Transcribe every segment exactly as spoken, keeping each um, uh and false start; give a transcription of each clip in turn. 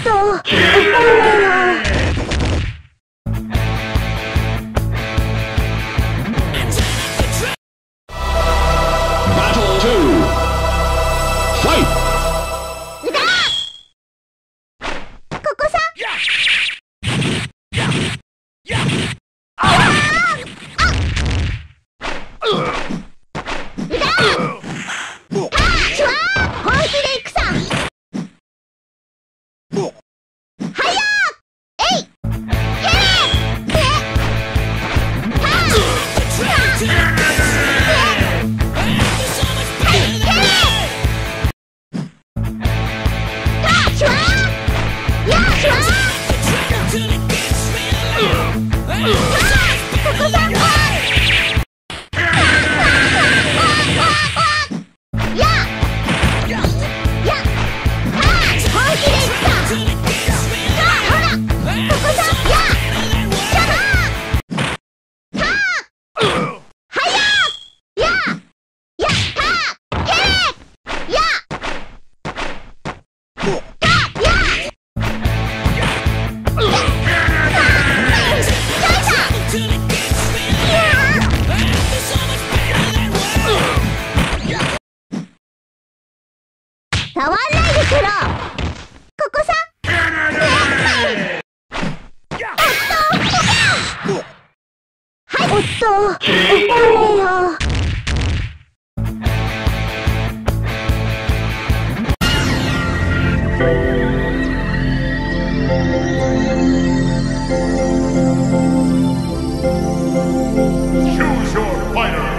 と、怒るよ。触んないでくろ。ここさ。おっと、はい、おっと、怒れよ。Choose your fighter.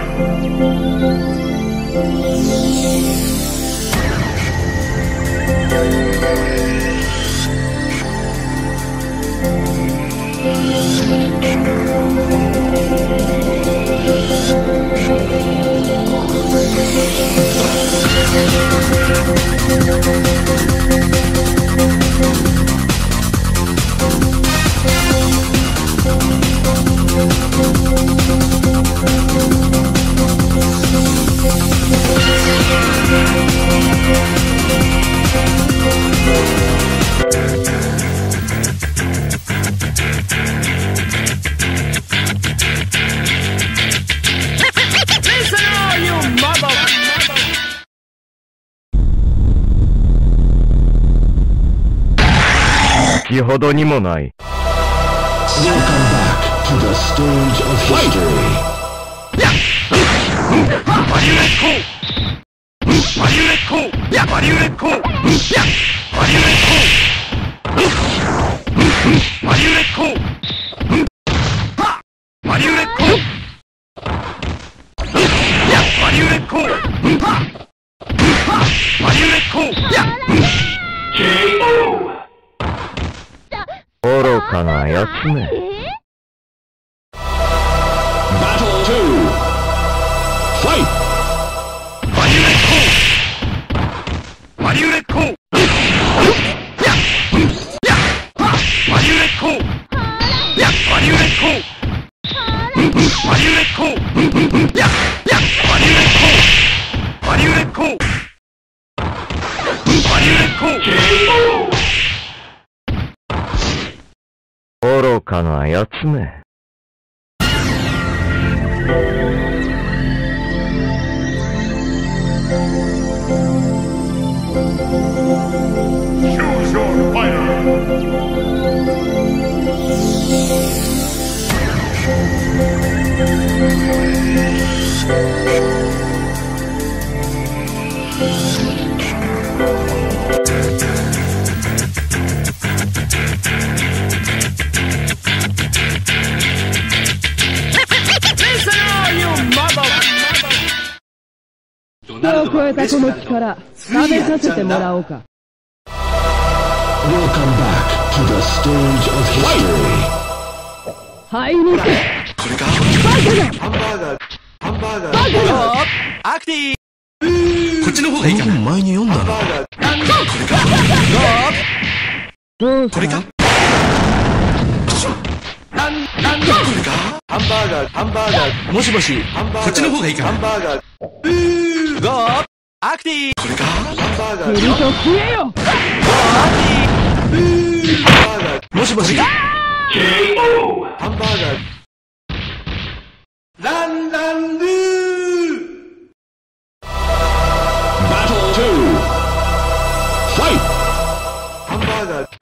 先ほどにもない。 Welcome back to the stage of history. マリュレッコマリュレッコマリュレッコマリュレッコマリュレッコマリュレッコマリュレッコマリュレッコケーオー 愚かなやつめ。 Battle two. Fight. マリュレッコマリュレッコマリュレッコマリュレッコマリュレッコマリュレッコマリュレッコマリュレッコ愚かなやつめ。 Choose your fighter. Listen all you mother! を超えたこの力、食べさせてもらおうか。 Welcome back to the stage of history. はい抜け。 これかバカだ。 ハンバーガーハンバーガーバカだ。 アクティーこっちの方がいいかな。前に読んだな。これかどうしたこれかなんなんだこれかハンバーガーハンバーガーもしもしこっちの方がいいかな。ハンバーガーうーゴーアクティーこれかハンバーガーヘリと消えよ。 ゴーアクティーもしもし。 ケーオー。 ハンバーガー。ランランルー。 Battle two. Fight! ハンバーガー。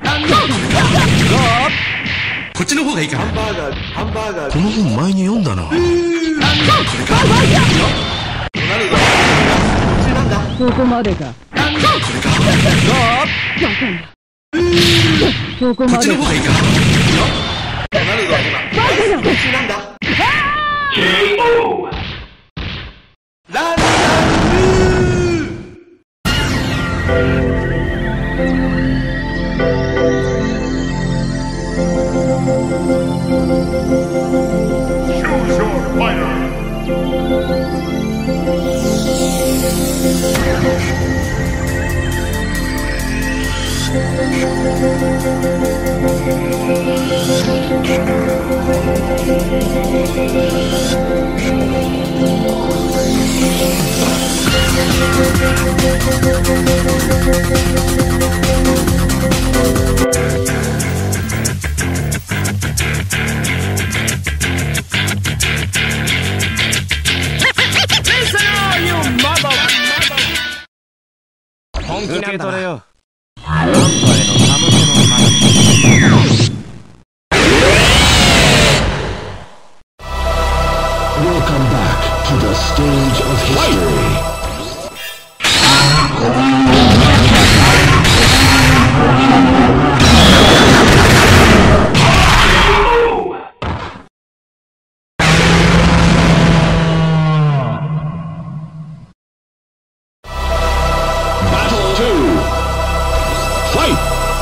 こっちの方がいいかな。 ハンバーガー。ハンバーガー。 この本前に読んだな。 これか。何が。なんだ。 そこまでか。 これか。 そこまでか。 こっちの方がいいか。 何が今。こっちなんだ。 ケーオー。 ランランル受け取れよ。 Welcome back to the stage of history. Battle two. Fight!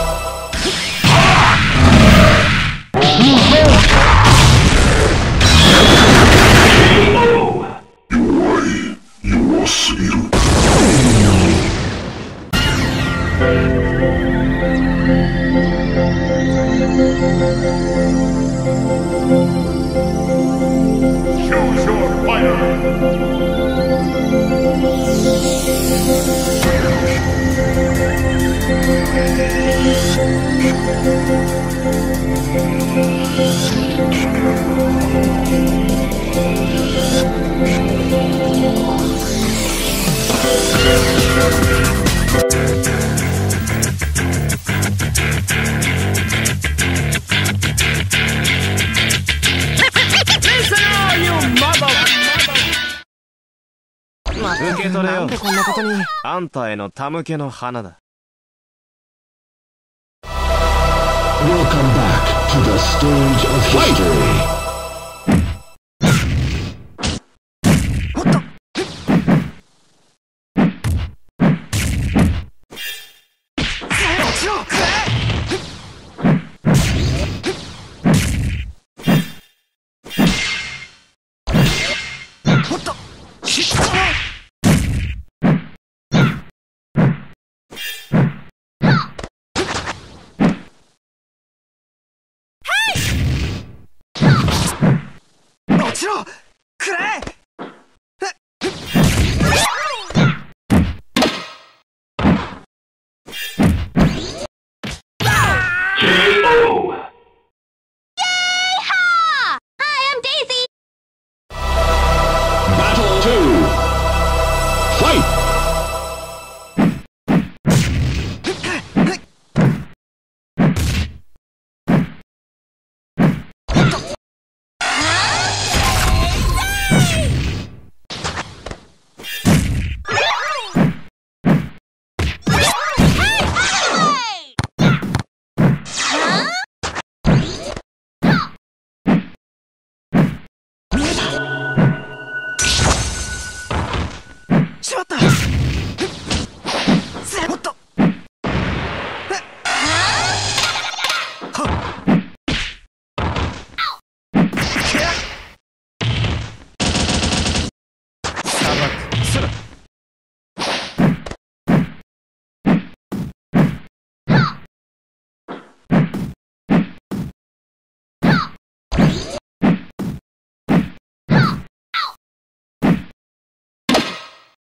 受け取れよ。なんでこんなことに。あんたへの手向けの花だ。 Welcome back to the stage of history.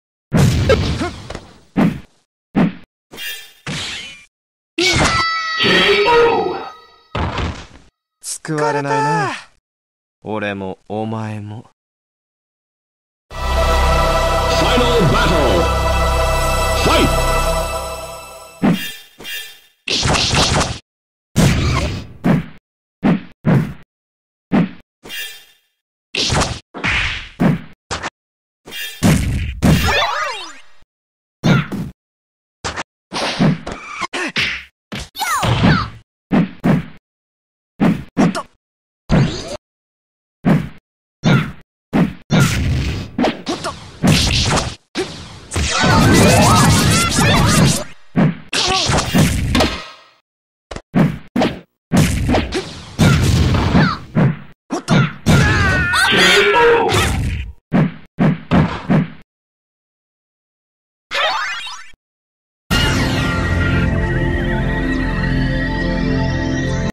K 救われないな。俺もお前も。 Final battle!